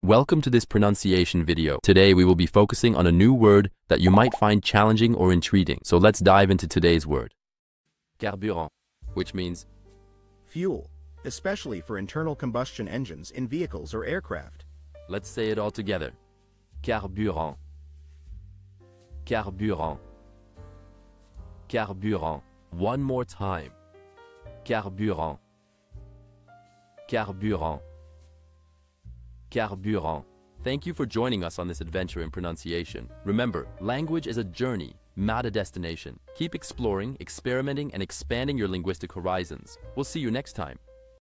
Welcome to this pronunciation video. Today we will be focusing on a new word that you might find challenging or intriguing. So let's dive into today's word. Carburant, which means fuel, especially for internal combustion engines in vehicles or aircraft. Let's say it all together. Carburant. Carburant. Carburant. One more time. Carburant. Carburant. Carburant. Thank you for joining us on this adventure in pronunciation. Remember, language is a journey, not a destination. Keep exploring, experimenting, and expanding your linguistic horizons. We'll see you next time.